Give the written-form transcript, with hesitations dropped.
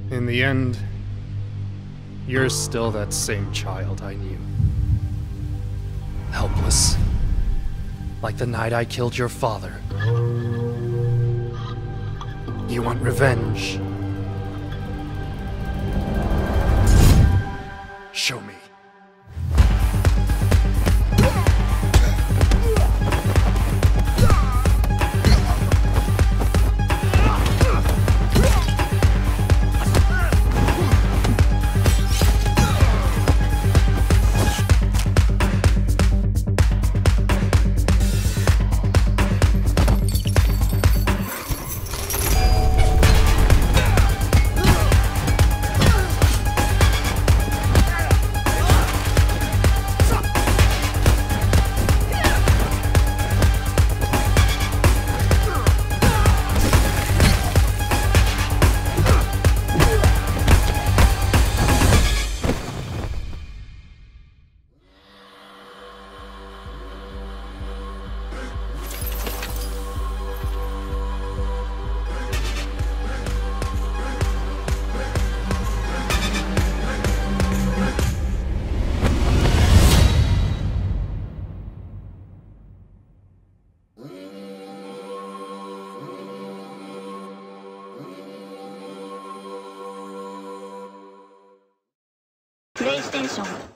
In the end, you're still that same child I knew. Helpless. Like the night I killed your father. You want revenge? Show me. PlayStation